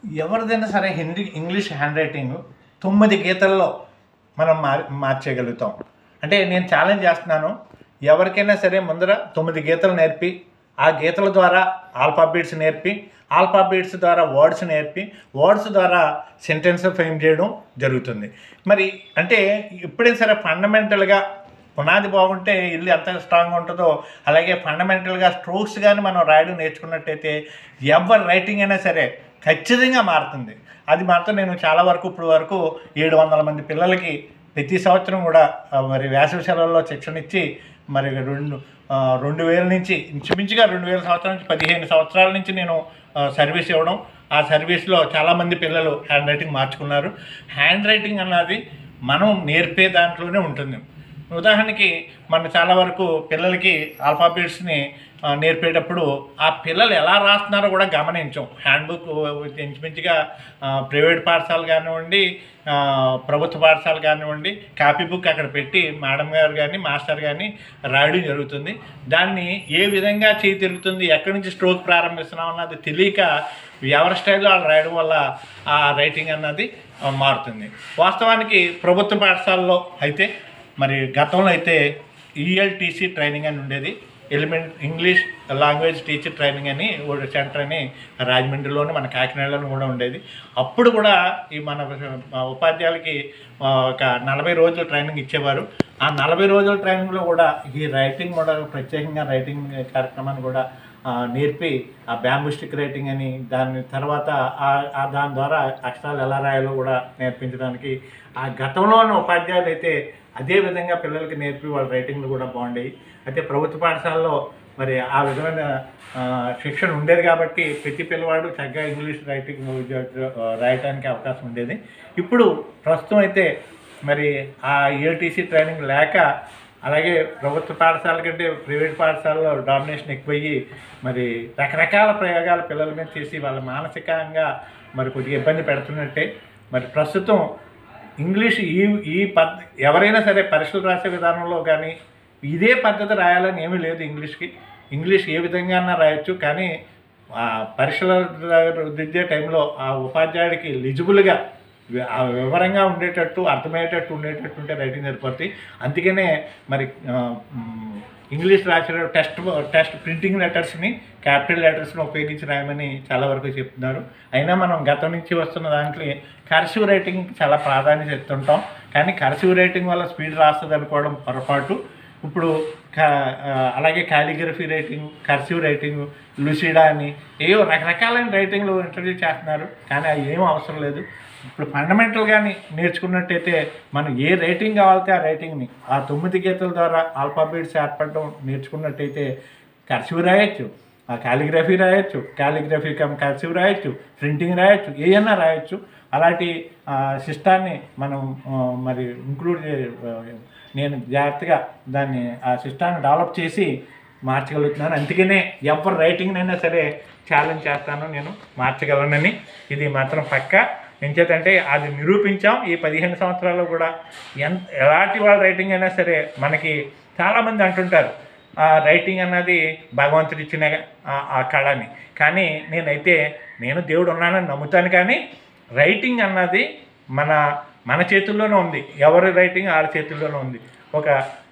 ఎవరిదైనా సరే Hindi English handwriting 9 గీతల్లో మనం మార్చేయగలుగుతాం. అంటే నేను ఛాలెంజ్ చేస్తున్నాను, ఎవరికైనా సరే ముందర 9 గీతలు నేర్పి, ఆ గీతల ద్వారా ఆల్ఫాబెట్స్ నేర్పి, ఆల్ఫాబెట్స్ ద్వారా వర్డ్స్ నేర్పి, వర్డ్స్ ద్వారా సెంటెన్స్ ఫ్రేమ్ చేయడం జరుగుతుంది. మరి అంటే ఎప్పుడైనా సరే ఫండమెంటల్గా పునాది బాగుంటే ఇల్లు ఎంత స్ట్రాంగ్గా ఉంటుందో, అలాగే ఫండమెంటల్గా స్ట్రోక్స్ కానీ మనం రాయడం నేర్చుకున్నట్టయితే ఎవరి రైటింగ్ అయినా సరే ఖచ్చితంగా మారుతుంది. అది మాత్రం నేను చాలా వరకు ఇప్పుడు వరకు 700 మంది పిల్లలకి ప్రతి సంవత్సరం కూడా మరి వేసవి సెలవుల్లో శిక్షణ ఇచ్చి మరి 2000 నుంచి ఇంచుమించుగా 2000 సంవత్సరాల నుంచి 15 సంవత్సరాల నుంచి నేను సర్వీస్ ఇవ్వడం, ఆ సర్వీస్లో చాలామంది పిల్లలు హ్యాండ్ రైటింగ్ మార్చుకున్నారు. హ్యాండ్ రైటింగ్ అన్నది మనం నేర్పే దాంట్లోనే ఉంటుంది. ఉదాహరణకి మనం చాలా వరకు పిల్లలకి ఆల్ఫాబెట్స్ని నేర్పేటప్పుడు ఆ పిల్లలు ఎలా రాస్తున్నారో కూడా గమనించాం. హ్యాండ్ బుక్ ఇంచుమించుగా ప్రైవేట్ పాఠశాల కానివ్వండి, ప్రభుత్వ పాఠశాల కానివ్వండి, కాపీ బుక్ అక్కడ పెట్టి మేడం గారు కానీ మాస్టర్ కానీ రాయడం జరుగుతుంది. దాన్ని ఏ విధంగా చేయి తిరుగుతుంది, ఎక్కడి నుంచి స్ట్రోక్ ప్రారంభిస్తున్నాం అన్నది తెలియక ఎవరి స్టైల్లో వాళ్ళు రాయడం వల్ల ఆ రైటింగ్ అన్నది మారుతుంది. వాస్తవానికి ప్రభుత్వ పాఠశాలలో అయితే మరి గతంలో అయితే ఈఎల్టీసీ ట్రైనింగ్ అని ఉండేది, element English language teacher training అని సెంటర్ అని రాజమండ్రిలోని మన కాకినాడలోని కూడా ఉండేది. అప్పుడు కూడా ఈ మన ఉపాధ్యాయులకి ఒక 40 రోజుల ట్రైనింగ్ ఇచ్చేవారు. ఆ 40 రోజుల ట్రైనింగ్లో కూడా ఈ రైటింగ్ కూడా ప్రత్యేకంగా రైటింగ్ కార్యక్రమాన్ని కూడా నేర్పి ఆ బ్యాంబూ స్టిక్ రైటింగ్ అని దాని తర్వాత దాని ద్వారా అక్షరాలు ఎలా రాయాలో కూడా నేర్పించడానికి ఆ గతంలోని ఉపాధ్యాయులు అయితే అదే విధంగా పిల్లలకి నేర్పి వాళ్ళ రైటింగ్లు కూడా బాగుండేవి. అయితే ప్రభుత్వ పాఠశాలలో మరి ఆ విధమైన శిక్షణ ఉండేది కాబట్టి ప్రతి పిల్లవాడు చక్కగా ఇంగ్లీష్ రైటింగ్ రాయడానికి అవకాశం ఉండేది. ఇప్పుడు ప్రస్తుతం అయితే మరి ఆ ఈఎల్టీసీ ట్రైనింగ్ లేక, అలాగే ప్రభుత్వ పాఠశాల కంటే ప్రైవేట్ పాఠశాలలో డామినేషన్ ఎక్కువయ్యి మరి రకరకాల ప్రయోగాలు పిల్లల మీద చేసి వాళ్ళ మానసికంగా మరి కొద్దిగా ఇబ్బంది పెడుతున్నట్టే. మరి ప్రస్తుతం ఇంగ్లీష్ ఎవరైనా సరే పరీక్షలు రాసే విధానంలో కానీ ఇదే పద్ధతి రాయాలని ఏమీ లేదు. ఇంగ్లీష్ ఏ విధంగా రాయొచ్చు, కానీ పరీక్షలు దిద్దే టైంలో ఆ ఉపాధ్యాయుడికి లిజిబుల్గా వివరంగా ఉండేటట్టు, అర్థమయ్యేటట్టు ఉండేటట్టు ఉంటే రైటింగ్ సరిపోతాయి. అందుకనే మరి ఇంగ్లీష్ రాసిన టెస్ట్ ప్రింటింగ్ లెటర్స్ని క్యాపిటల్ లెటర్స్ని ఉపయోగించి రాయమని చాలా వరకు చెప్తున్నారు. అయినా మనం గతం నుంచి వస్తున్న దాంట్లో కర్సివ్ రైటింగ్కి చాలా ప్రాధాన్యత ఇస్తుంటాం, కానీ కర్సివ్ రైటింగ్ వల్ల స్పీడ్ రాస్తుంది అనుకోవడం పొరపాటు. ఇప్పుడు అలాగే calligraphy writing, cursive writing, lucida అని ఏవో రకరకాలైన రైటింగ్లు ఇంట్రడ్యూస్ చేస్తున్నారు, కానీ అవి ఏం అవసరం లేదు. ఇప్పుడు ఫండమెంటల్గాని నేర్చుకున్నట్టయితే మనం ఏ రైటింగ్ కావాలితే ఆ రైటింగ్ని ఆ 9 గీతల ద్వారా ఆల్ఫాబెట్స్ ఏర్పడడం నేర్చుకున్నట్టయితే కర్సివ్ రాయొచ్చు, కాలిగ్రఫీ రాయొచ్చు, కాలిగ్రఫీ కర్సివ్ రాయొచ్చు, ప్రింటింగ్ రాయొచ్చు, ఏదైనా రాయొచ్చు. అలాంటి సిస్టాన్ని మనం మరి ఇంక్లూడ్ నేను జాగ్రత్తగా దాన్ని ఆ సిస్టాన్ని డెవలప్ చేసి మార్చగలుగుతున్నాను. అందుకనే ఎవరి రైటింగ్నైనా సరే ఛాలెంజ్ చేస్తాను, నేను మార్చగలనని. ఇది మాత్రం పక్కా. ఎంచేతంటే అది నిరూపించాం ఈ 15 సంవత్సరాల్లో కూడా. ఎలాంటి వాళ్ళ రైటింగ్ అయినా సరే మనకి చాలామంది అంటుంటారు రైటింగ్ అన్నది భగవంతుడు ఇచ్చిన ఆ కళని, కానీ నేను దేవుడు ఉన్నానని నమ్ముతాను. కానీ రైటింగ్ అన్నది మన చేతుల్లోనే ఉంది, ఎవరి రైటింగ్ వాళ్ళ చేతుల్లోనే ఉంది. ఒక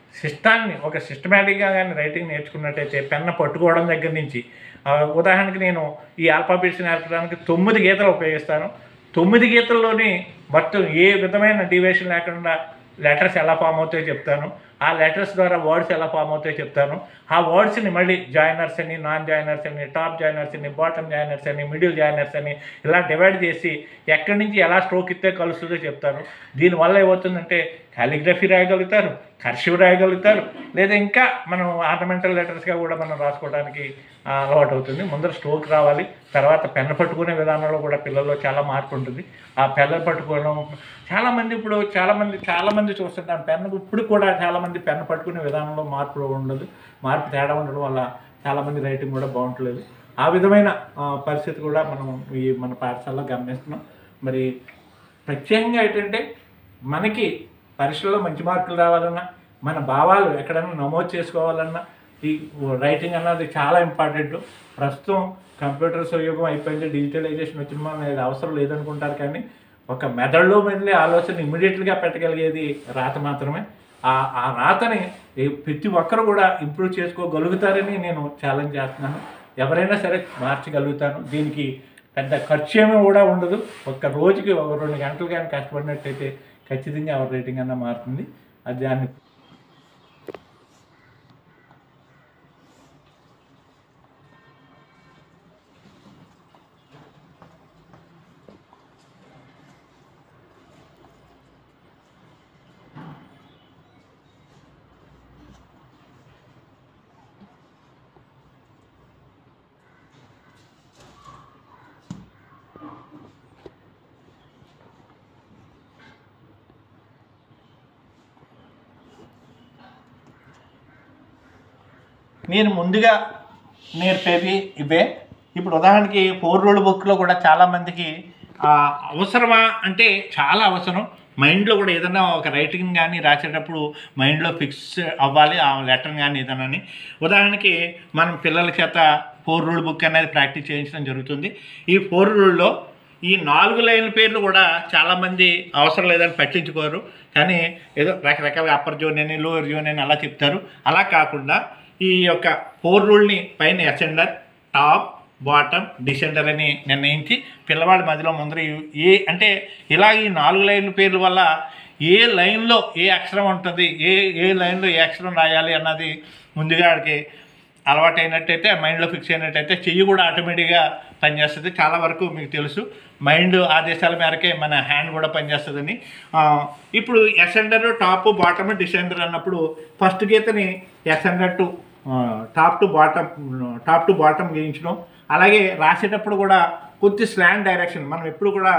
సిస్టమేటిక్గా కానీ రైటింగ్ నేర్చుకున్నట్టయితే పెన్ను పట్టుకోవడం దగ్గర నుంచి, ఉదాహరణకి నేను ఈ ఆల్ఫాబెట్స్ నేర్పడానికి 9 గీతలు ఉపయోగిస్తాను. 9 గీతల్లోని మొత్తం ఏ విధమైన డీవియేషన్ లేకుండా లెటర్స్ ఎలా ఫామ్ అవుతాయో చెప్తాను, ఆ లెటర్స్ ద్వారా వర్డ్స్ ఎలా ఫామ్ అవుతాయో చెప్తాను. ఆ వర్డ్స్ని మళ్ళీ జాయినర్స్ అని, నాన్ జాయినర్స్ అని, టాప్ జాయినర్స్ అని, బాటమ్ జాయినర్స్ అని, మిడిల్ జాయినర్స్ అని ఇలా డివైడ్ చేసి ఎక్కడి నుంచి ఎలా స్ట్రోక్ ఇస్తే కలుస్తుందో చెప్తాను. దీనివల్ల ఏమవుతుందంటే కాలిగ్రఫీ రాయగలుగుతారు, కర్సివ్ రాయగలుగుతారు, లేదా ఇంకా మనం ఆర్నమెంటల్ లెటర్స్గా కూడా మనం రాసుకోవడానికి అలవాటు అవుతుంది. ముందర స్ట్రోక్ రావాలి, తర్వాత పెన్ను పట్టుకునే విధానంలో కూడా పిల్లల్లో చాలా మార్పు ఉంటుంది. ఆ పెన్ను పట్టుకోవడం చాలామంది చూస్తుంటాం, పెన్ను ఇప్పుడు కూడా చాలామంది పెన్ను పట్టుకునే విధానంలో మార్పు తేడా ఉండడం వల్ల చాలామంది రైటింగ్ కూడా బాగుంటలేదు. ఆ విధమైన పరిస్థితి కూడా మనం మన పాఠశాలలో గమనిస్తున్నాం. మరి ప్రత్యేకంగా ఏంటంటే మనకి పరీక్షల్లో మంచి మార్కులు రావాలన్నా, మన భావాలు ఎక్కడైనా నమోదు చేసుకోవాలన్నా, ఈ రైటింగ్ అన్నది చాలా ఇంపార్టెంట్. ప్రస్తుతం కంప్యూటర్స్ యుగం అయిపోయింది, డిజిటలైజేషన్ వచ్చిన మనం ఇది అవసరం లేదనుకుంటారు, కానీ ఒక మెదడులో వెళ్ళే ఆలోచన ఇమ్మీడియట్గా పెట్టగలిగేది రాత మాత్రమే. ఆ రాతని ప్రతి ఒక్కరు కూడా ఇంప్రూవ్ చేసుకోగలుగుతారని నేను ఛాలెంజ్ చేస్తున్నాను. ఎవరైనా సరే మార్చగలుగుతాను. దీనికి పెద్ద ఖర్చు ఏమీ కూడా ఉండదు. ఒక్క రోజుకి 2 గంటలు కానీ కష్టపడినట్టయితే ఖచ్చితంగా ఎవరి రేటింగ్ అన్నా మారుతుంది. అది దాన్ని నేను ముందుగా నేర్పేవి ఇవే. ఇప్పుడు ఉదాహరణకి 4 రూల్ బుక్లో కూడా చాలామందికి అవసరమా అంటే చాలా అవసరం. మైండ్లో కూడా ఏదైనా ఒక రైటింగ్ కానీ రాసేటప్పుడు మైండ్లో ఫిక్స్ అవ్వాలి ఆ లెటర్ కానీ ఏదైనా. ఉదాహరణకి మనం పిల్లల చేత 4 రూల్ బుక్ అనేది ప్రాక్టీస్ చేయించడం జరుగుతుంది. ఈ 4 రూల్లో ఈ 4 లైన్ల పేర్లు కూడా చాలామంది అవసరం లేదని పట్టించుకోరు, కానీ ఏదో రకరకాల అప్పర్ జోన్ అని లోవర్ జోన్ అని అలా చెప్తారు. అలా కాకుండా ఈ యొక్క 4 రూల్ని పైన అసెండర్, టాప్, బాటమ్, డిసెండర్ అని నిర్ణయించి పిల్లవాడి మధ్యలో ముందర అంటే ఇలా ఈ 4 లైన్ల పేర్ల వల్ల ఏ లైన్లో ఏ అక్షరం ఉంటుంది, ఏ లైన్లో ఏ అక్షరం రాయాలి అన్నది ముందుగా ఆడికి అలవాటు అయినట్టయితే, మైండ్లో ఫిక్స్ అయినట్టయితే చెయ్యి కూడా ఆటోమేటిక్గా పనిచేస్తుంది. చాలా వరకు మీకు తెలుసు మైండ్ ఆదేశాల మేరకే మన హ్యాండ్ కూడా పనిచేస్తుందని. ఇప్పుడు అసెండర్, టాప్, బాటమ్, డిసెండర్ అన్నప్పుడు ఫస్ట్ గీతని ascender to top to bottom గీయించడం. అలాగే రాసేటప్పుడు కూడా కొద్ది స్లాండ్ డైరెక్షన్, మనం ఎప్పుడు కూడా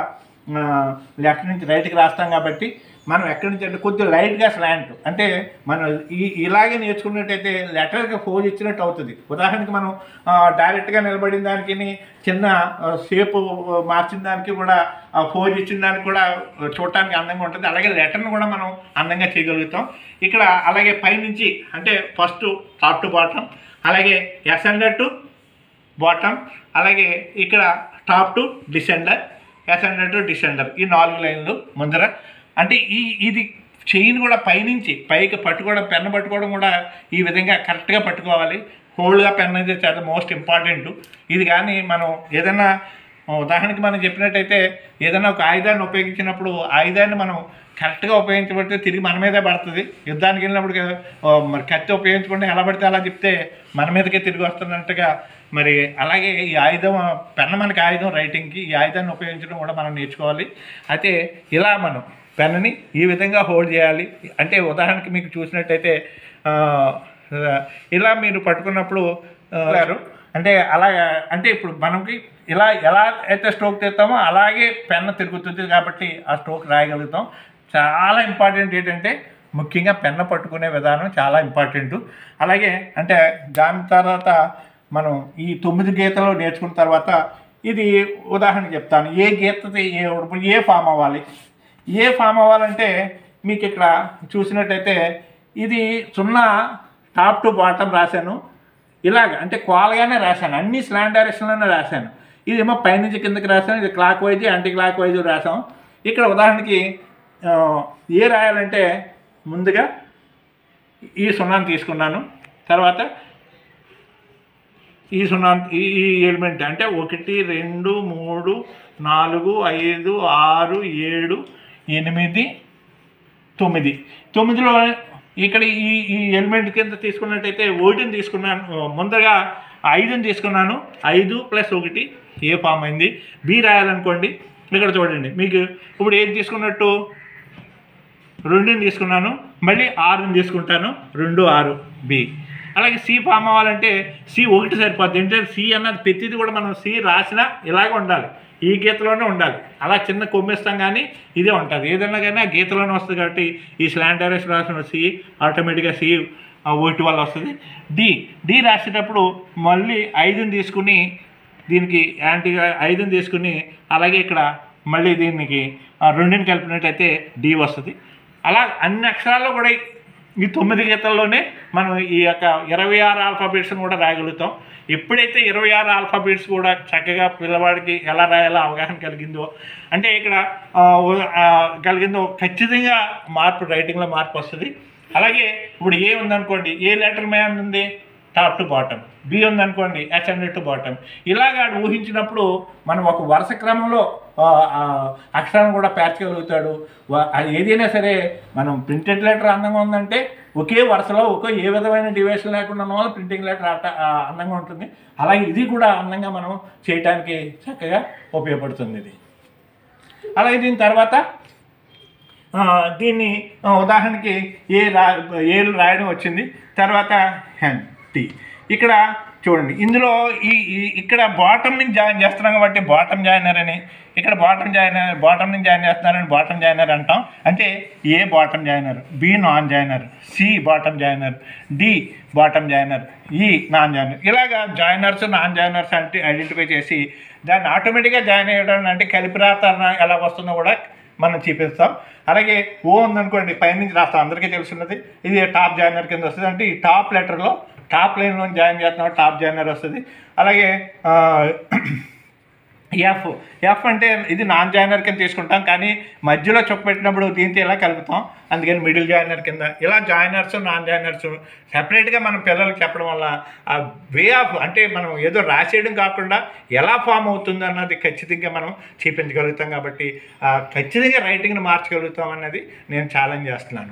లెఫ్ట్ నుంచి రైట్కి రాస్తాం కాబట్టి మనం ఎక్కడి నుంచి అంటే కొద్దిగా లైట్గా స్లాంట్, అంటే మనం ఇలాగే నేర్చుకున్నట్టయితే లెటర్కి ఫోజ్ ఇచ్చినట్టు అవుతుంది. ఉదాహరణకి మనం డైరెక్ట్గా నిలబడిన దానికి చిన్న షేప్ మార్చిన దానికి కూడా ఫోజ్ ఇచ్చిన దానికి కూడా చూడటానికి అందంగా ఉంటుంది. అలాగే లెటర్ని కూడా మనం అందంగా చేయగలుగుతాం. ఇక్కడ అలాగే పైనుంచి అంటే ఫస్ట్ టాప్ టు బాటమ్, అలాగే అసెండర్ టు బాటమ్, అలాగే ఇక్కడ top to descender, ascender to descender, ఈ 4 లైన్లు ముందర. అంటే ఇది చెయ్యిని కూడా పైనుంచి పైకి పట్టుకోవడం, పెన్ను పట్టుకోవడం కూడా ఈ విధంగా కరెక్ట్గా పట్టుకోవాలి. హోల్డ్గా పెన్ అనేది చాలా మోస్ట్ ఇంపార్టెంట్. ఇది కానీ మనం ఏదైనా ఉదాహరణకి మనం చెప్పినట్టయితే ఏదైనా ఒక ఆయుధాన్ని ఉపయోగించినప్పుడు ఆయుధాన్ని మనం కరెక్ట్గా ఉపయోగించబడితే తిరిగి మన మీదే పడుతుంది. యుద్ధానికి వెళ్ళినప్పుడు మరి కత్తి ఉపయోగించుకుంటే ఎలా పడితే అలా చెప్తే మన మీదకే తిరిగి వస్తున్నట్టుగా, మరి అలాగే ఈ ఆయుధం పెన్ను మనకి ఆయుధం రైటింగ్కి, ఈ ఆయుధాన్ని ఉపయోగించడం కూడా మనం నేర్చుకోవాలి. అయితే ఇలా మనం పెన్నుని ఈ విధంగా హోల్డ్ చేయాలి. అంటే ఉదాహరణకి మీకు చూసినట్టయితే ఇలా మీరు పట్టుకున్నప్పుడు అంటే అలా అంటే ఇప్పుడు మనకి ఇలా ఎలా అయితే స్ట్రోక్ తీస్తామో అలాగే పెన్ను తిరుగుతుంది కాబట్టి ఆ స్ట్రోక్ రాయగలుగుతాం. చాలా ఇంపార్టెంట్ ఏంటంటే ముఖ్యంగా పెన్ను పట్టుకునే విధానం చాలా ఇంపార్టెంట్. అలాగే అంటే దాని తర్వాత మనం ఈ 9 గీతలు నేర్చుకున్న తర్వాత ఇది ఉదాహరణకి చెప్తాను. ఏ గీతది ఏ ఫామ్ అవ్వాలి, ఏ ఫామ్ అవ్వాలంటే మీకు ఇక్కడ చూసినట్టయితే ఇది 0 టాప్ టు బాటమ్ రాశాను. ఇలాగ అంటే కోలగానే రాశాను, అన్ని స్లాంట్ డైరెక్షన్లోనే రాశాను. ఇదేమో పైనుంచి కిందకి రాశాను, ఇది clockwise anticlockwise రాసాం. ఇక్కడ ఉదాహరణకి ఏ రాయాలంటే ముందుగా ఈ 0 తీసుకున్నాను, తర్వాత ఈ 0 ఈ ఎలిమెంట్ అంటే 1 2 3 4 5 6 7 8 9 9లో ఇక్కడ ఈ ఎలిమెంట్ కింద తీసుకున్నట్టయితే 1ని తీసుకున్నాను, ముందరగా 5ని తీసుకున్నాను. 5 + 1 ఏ ఫామ్ అయింది. బి రాయాలనుకోండి, ఇక్కడ చూడండి మీకు ఇప్పుడు ఏది తీసుకున్నట్టు 2ని తీసుకున్నాను, మళ్ళీ 6ని తీసుకుంటాను, 2 6 బి. అలాగే సి ఫామ్ అవ్వాలంటే సి 1 సరిపోద్ది. అంటే సి అన్నది ప్రతిది కూడా మనం సి రాసినా ఇలాగే ఉండాలి, ఈ గీతలోనే ఉండాలి. అలా చిన్న కొమ్మేస్తాం కానీ ఇదే ఉంటుంది. ఏదైనా కానీ ఆ గీతలోనే వస్తుంది కాబట్టి ఈ స్లాంట్ డైరెక్షన్ రాసిన సి ఆటోమేటిక్గా సి 1 వల్ల వస్తుంది. డి రాసేటప్పుడు మళ్ళీ 5ని తీసుకుని దీనికి యాంటీగా 5ని తీసుకుని అలాగే ఇక్కడ మళ్ళీ దీనికి 2ని కలిపినట్టయితే డి వస్తుంది. అలా అన్ని అక్షరాల్లో కూడా ఈ 9 గీతల్లోనే మనం ఈ యొక్క 26 ఆల్ఫాబెట్స్ని కూడా రాయగలుగుతాం. ఎప్పుడైతే 26 ఆల్ఫాబెట్స్ కూడా చక్కగా పిల్లవాడికి ఎలా రాయాలో అవగాహన కలిగిందో, అంటే ఇక్కడ కలిగిందో ఖచ్చితంగా మార్పు, రైటింగ్లో మార్పు వస్తుంది. అలాగే ఇప్పుడు ఏ ఉందనుకోండి, ఏ లెటర్ మీద ఉంది, టాప్ టు బాటమ్. బి ఉందనుకోండి, అసెండెడ్ టు బాటమ్. ఇలాగా ఊహించినప్పుడు మనం ఒక వరుస క్రమంలో అక్షరాన్ని కూడా పేర్చగలుగుతాడు. అది ఏదైనా సరే మనం ప్రింటెడ్ లెటర్ అందంగా ఉందంటే ఒకే వరుసలో ఏ విధమైన డివియేషన్ లేకుండా ఉన్న వల్ల ప్రింటింగ్ లెటర్ అందంగా ఉంటుంది. అలాగే ఇది కూడా అందంగా మనం చేయటానికి చక్కగా ఉపయోగపడుతుంది ఇది. అలాగే దీని తర్వాత దీన్ని ఉదాహరణకి ఏలు రాయడం వచ్చింది. తర్వాత టీ. ఇక్కడ చూడండి, ఇందులో ఇక్కడ బాటమ్ నుంచి జాయిన్ చేస్తున్నాం కాబట్టి బాటమ్ జాయినర్ అని, ఇక్కడ బాటమ్ నుంచి జాయిన్ చేస్తున్నారని బాటమ్ జాయినర్ అంటాం. అంటే A bottom joiner, B non joiner, C bottom joiner, D bottom joiner, E non joiner. ఇలాగా జాయినర్స్, నాన్ జాయినర్స్ అంటే ఐడెంటిఫై చేసి దాన్ని ఆటోమేటిక్గా జాయిన్ అయ్యడం, అంటే కలిపి రాత ఎలా వస్తుందో కూడా మనం చూపిస్తాం. అలాగే ఓ ఉందనుకోండి, పైనుంచి రాస్తాం, అందరికీ తెలుసున్నది. ఇది టాప్ జాయినర్ కింద వస్తుంది. అంటే ఈ టాప్ లెటర్లో టాప్ లైన్లో జాయిన్ చేస్తున్నాం, టాప్ జాయినర్ వస్తుంది. అలాగే ఎఫ్ అంటే ఇది నాన్ జాయినర్ కింద తీసుకుంటాం, కానీ మధ్యలో పెట్టినప్పుడు దీంతో ఇలా కలుపుతాం, అందుకని మిడిల్ జాయినర్ కింద. ఇలా జాయినర్స్, నాన్ జాయినర్స్ సెపరేట్గా మనం పిల్లలకి చెప్పడం వల్ల ఆ వే ఆఫ్, అంటే మనం ఏదో రాసేయడం కాకుండా ఎలా ఫామ్ అవుతుంది అన్నది ఖచ్చితంగా మనం చూపించగలుగుతాం. కాబట్టి ఖచ్చితంగా రైటింగ్ని మార్చగలుగుతాం అన్నది నేను ఛాలెంజ్ చేస్తున్నాను.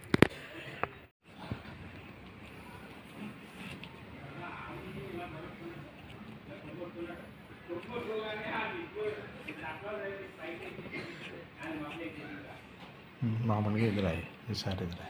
మామూలుగా ఎదురాయి, ఈసారి ఎదురాయి.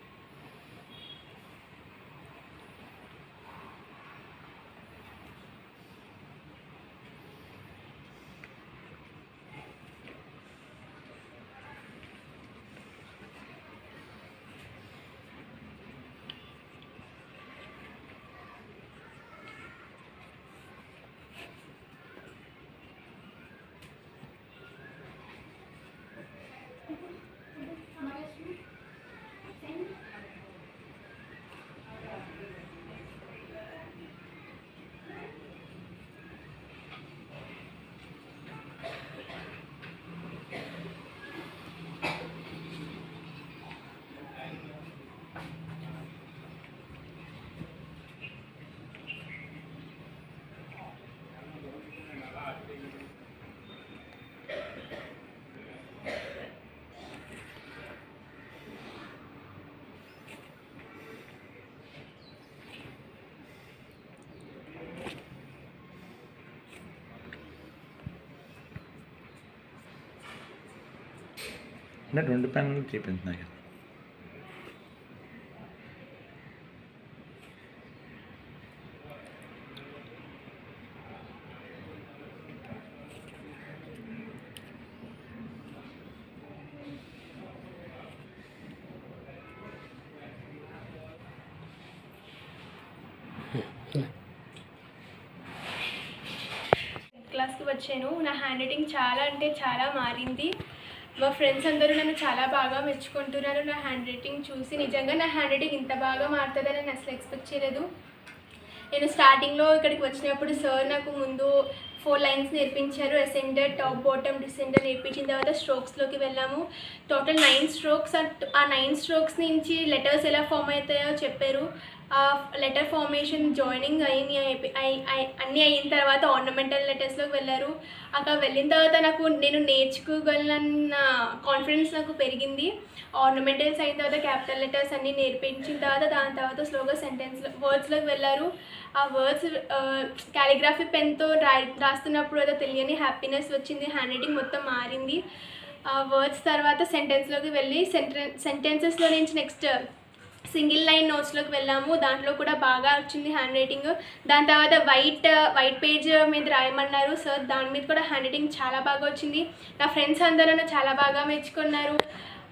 అంటే 2 పెన్నులు చూపించినాయి కదా. క్లాస్కి వచ్చాను. నా హ్యాండ్ రైటింగ్ చాలా అంటే చాలా మారింది. మా ఫ్రెండ్స్ అందరూ నన్ను చాలా బాగా మెచ్చుకుంటున్నారు. నా హ్యాండ్ రైటింగ్ చూసి నిజంగా నా హ్యాండ్ రైటింగ్ ఇంత బాగా మారుతుందని నేను అసలు ఎక్స్పెక్ట్ చేయలేదు. నేను స్టార్టింగ్లో ఇక్కడికి వచ్చినప్పుడు సార్ నాకు ముందు 4 లైన్స్ నేర్పించారు. అసెండెడ్, టాప్, బాటమ్, డిసెండెడ్ నేర్పించిన తర్వాత స్ట్రోక్స్లోకి వెళ్ళాము. Total 9 strokes. ఆ 9 స్ట్రోక్స్ నుంచి లెటర్స్ ఎలా ఫామ్ అవుతాయో చెప్పారు. లెటర్ ఫార్మేషన్, జాయినింగ్ అన్నీ అయిన తర్వాత ఆర్నమెంటల్ లెటర్స్లోకి వెళ్ళారు. అక్కడ వెళ్ళిన తర్వాత నేను నేర్చుకోగలన్న కాన్ఫిడెన్స్ నాకు పెరిగింది. ఆర్నమెంటల్స్ అయిన తర్వాత క్యాపిటల్ లెటర్స్ అన్నీ నేర్పించిన తర్వాత దాని తర్వాత స్లోగా వర్డ్స్లోకి వెళ్ళారు. ఆ వర్డ్స్ కాలిగ్రఫీ పెన్తో రాస్తున్నప్పుడు ఏదో తెలియని హ్యాపీనెస్ వచ్చింది. హ్యాండ్ రైటింగ్ మొత్తం మారింది. ఆ వర్డ్స్ తర్వాత సెంటెన్స్లోకి వెళ్ళి సెంటెన్సెస్లో నుంచి నెక్స్ట్ సింగిల్ లైన్ నోట్స్లోకి వెళ్ళాము. దాంట్లో కూడా బాగా వచ్చింది హ్యాండ్ రైటింగ్. దాని తర్వాత వైట్ పేజ్ మీద రాయమన్నారు సార్. దాని మీద కూడా హ్యాండ్ రైటింగ్ చాలా బాగా వచ్చింది. నా ఫ్రెండ్స్ అందరూ చాలా బాగా మెచ్చుకున్నారు.